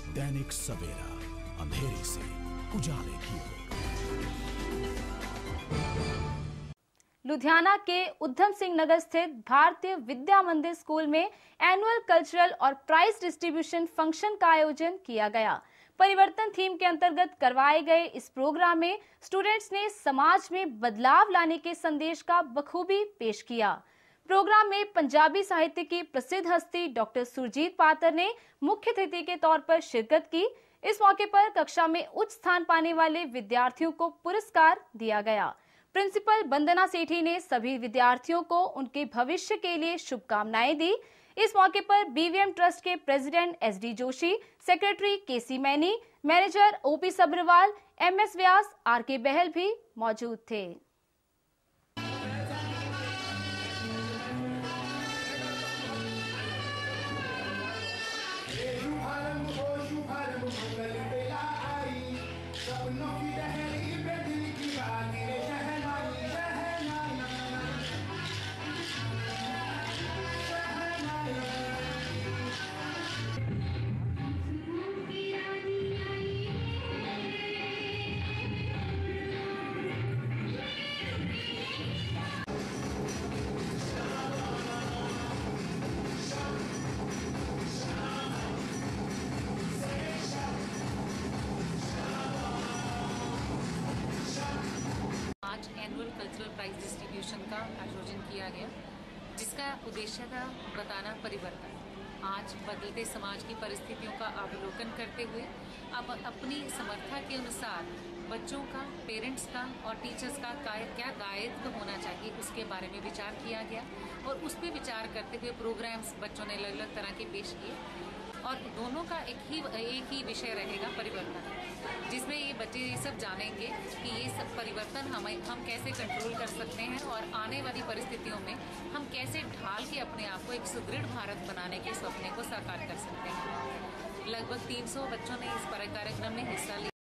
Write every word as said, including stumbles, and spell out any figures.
दैनिक सवेरा, अंधेरे से उजाले की ओर। लुधियाना के उधम सिंह नगर स्थित भारतीय विद्या मंदिर स्कूल में एनुअल कल्चरल और प्राइज डिस्ट्रीब्यूशन फंक्शन का आयोजन किया गया। परिवर्तन थीम के अंतर्गत करवाए गए इस प्रोग्राम में स्टूडेंट्स ने समाज में बदलाव लाने के संदेश का बखूबी पेश किया। प्रोग्राम में पंजाबी साहित्य की प्रसिद्ध हस्ती डॉक्टर सुरजीत पातर ने मुख्य अतिथि के तौर पर शिरकत की। इस मौके पर कक्षा में उच्च स्थान पाने वाले विद्यार्थियों को पुरस्कार दिया गया। प्रिंसिपल वंदना सेठी ने सभी विद्यार्थियों को उनके भविष्य के लिए शुभकामनाएं दी। इस मौके पर बीवीएम ट्रस्ट के president S D Joshi, secretary KC Maini, manager OP Sabharwal, MS Vyas, R K Bahl भी मौजूद थे। आज एनुअल कल्चरल प्राइज डिस्ट्रीब्यूशन का आयोजन किया गया, जिसका उद्देश्य था बताना परिवर्तन। आज बदलते समाज की परिस्थितियों का अवलोकन करते हुए अब अपनी समर्था के अनुसार बच्चों का, पेरेंट्स का और टीचर्स का क्या दायित्व होना चाहिए उसके बारे में विचार किया गया और उस पर विचार करते हुए प्रोग्राम्स बच्चों ने अलग अलग तरह के पेश किए और दोनों का एक ही एक ही विषय रहेगा, परिवर्तन, जिसमें ये बच्चे ये सब जानेंगे कि ये सब परिवर्तन हमें हम कैसे कंट्रोल कर सकते हैं और आने वाली परिस्थितियों में हम कैसे ढाल के अपने आप को एक सुदृढ़ भारत बनाने के सपने को साकार कर सकते हैं। लगभग तीन सौ बच्चों ने इस कार्यक्रम में हिस्सा लिया।